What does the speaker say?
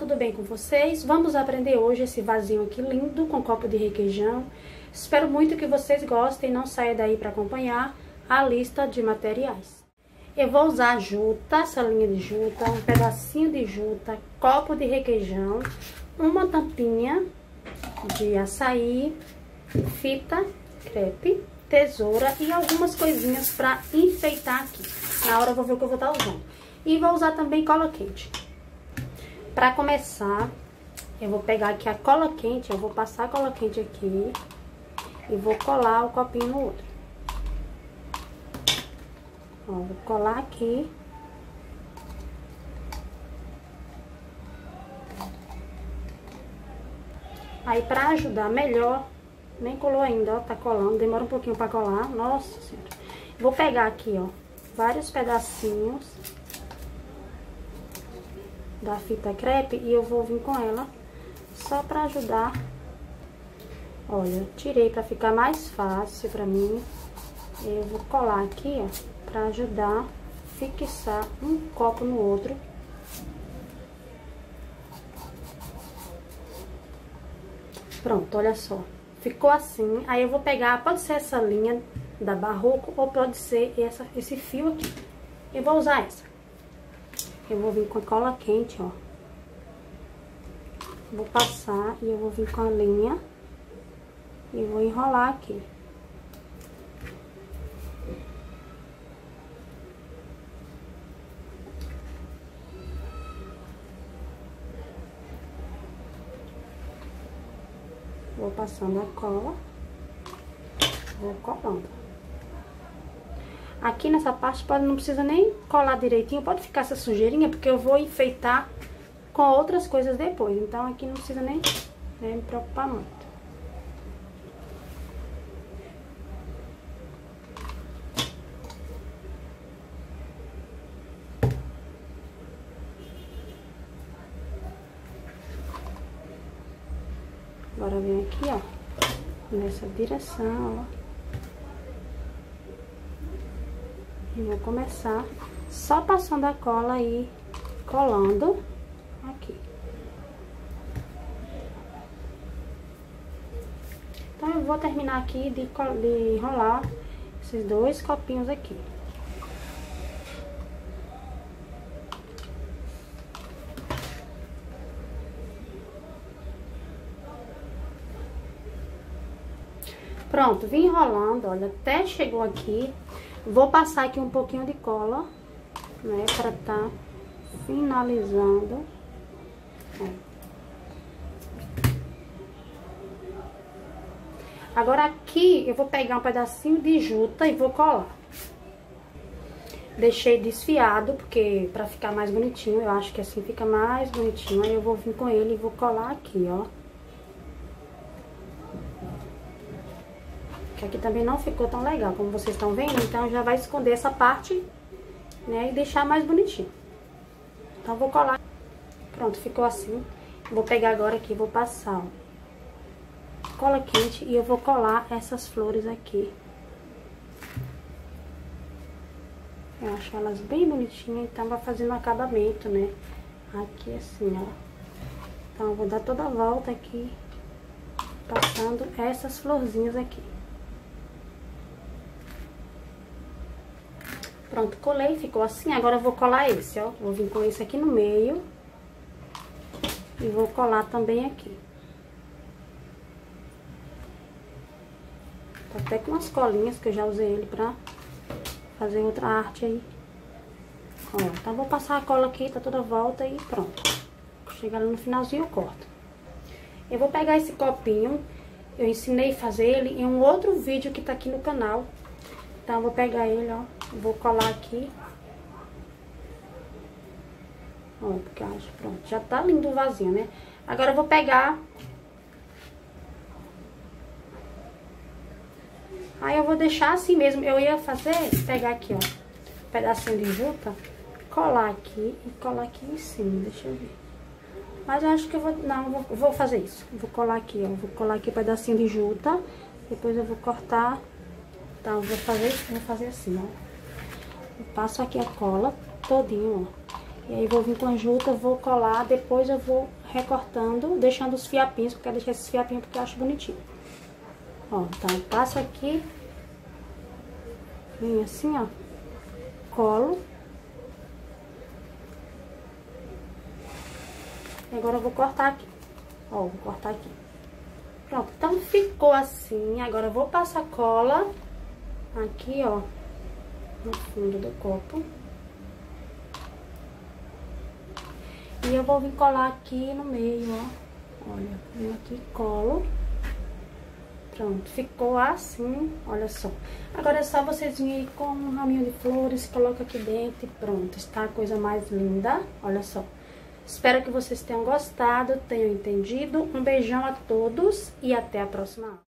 tudo bem com vocês? Vamos aprender hoje esse vasinho aqui lindo com copo de requeijão. Espero muito que vocês gostem, não saia daí para acompanhar a lista de materiais. Eu vou usar juta, essa linha de juta, um pedacinho de juta, copo de requeijão, uma tampinha de açaí, fita crepe, tesoura e algumas coisinhas para enfeitar aqui. Na hora eu vou ver o que eu vou estar usando. E vou usar também cola quente. Para começar, eu vou pegar aqui a cola quente, eu vou passar a cola quente aqui e vou colar o copinho no outro. Ó, vou colar aqui. Aí, para ajudar melhor, nem colou ainda, ó, tá colando, demora um pouquinho para colar. Nossa Senhora. Vou pegar aqui, ó, vários pedacinhos da fita crepe e eu vou vir com ela só pra ajudar. Olha, tirei pra ficar mais fácil pra mim. Eu vou colar aqui, ó, pra ajudar a fixar um copo no outro. Pronto, olha só. Ficou assim. Aí eu vou pegar, pode ser essa linha da Barroco ou pode ser esse fio aqui. Eu vou usar essa. Eu vou vir com a cola quente, ó. Vou passar e eu vou vir com a linha e vou enrolar aqui. Vou passando a cola, vou colando. Aqui nessa parte não precisa nem colar direitinho, pode ficar essa sujeirinha, porque eu vou enfeitar com outras coisas depois. Então aqui não precisa nem me preocupar muito. Agora vem aqui, ó, nessa direção, ó. E vou começar só passando a cola e colando aqui. Então, eu vou terminar aqui de enrolar esses dois copinhos aqui. Pronto, vim enrolando, olha, até chegou aqui. Vou passar aqui um pouquinho de cola, né, pra tá finalizando. Ó. Agora aqui eu vou pegar um pedacinho de juta e vou colar. Deixei desfiado, porque pra ficar mais bonitinho, eu acho que assim fica mais bonitinho. Aí eu vou vir com ele e vou colar aqui, ó. Que aqui também não ficou tão legal, como vocês estão vendo. Então, já vai esconder essa parte, né, e deixar mais bonitinho. Então, vou colar. Pronto, ficou assim. Vou pegar agora aqui, vou passar, ó, cola quente e eu vou colar essas flores aqui. Eu acho elas bem bonitinhas, então vai fazendo um acabamento, né, aqui assim, ó. Então, eu vou dar toda a volta aqui, passando essas florzinhas aqui. Pronto, colei, ficou assim. Agora eu vou colar esse, ó. Vou vir com esse aqui no meio. E vou colar também aqui. Tá até com umas colinhas que eu já usei ele pra fazer outra arte aí. Ó, então vou passar a cola aqui, tá toda a volta e pronto. Chegar no finalzinho eu corto. Eu vou pegar esse copinho. Eu ensinei a fazer ele em um outro vídeo que tá aqui no canal. Então, eu vou pegar ele, ó, vou colar aqui. Ó, porque eu acho, pronto, já tá lindo o vasinho, né? Agora, eu vou pegar... Aí, eu vou deixar assim mesmo. Eu ia pegar aqui, ó, um pedacinho de juta, colar aqui e colar aqui em cima, deixa eu ver. Mas eu acho que eu vou... Não, eu vou fazer isso. Vou colar aqui, ó, vou colar aqui um pedacinho de juta, depois eu vou cortar... Então, eu vou fazer assim, ó. Eu passo aqui a cola todinho, ó. E aí vou vir com a juta, vou colar, depois eu vou recortando, deixando os fiapinhos, porque eu quero deixar esses fiapinhos porque eu acho bonitinho. Ó, então eu passo aqui, vem assim, ó, colo. E agora eu vou cortar aqui. Ó, vou cortar aqui. Pronto, então ficou assim. Agora eu vou passar cola aqui, ó, no fundo do copo. E eu vou vir colar aqui no meio, ó. Olha, venho aqui, colo. Pronto, ficou assim, olha só. Agora é só vocês virem com um raminho de flores, coloca aqui dentro e pronto. Está a coisa mais linda, olha só. Espero que vocês tenham gostado, tenham entendido. Um beijão a todos e até a próxima aula.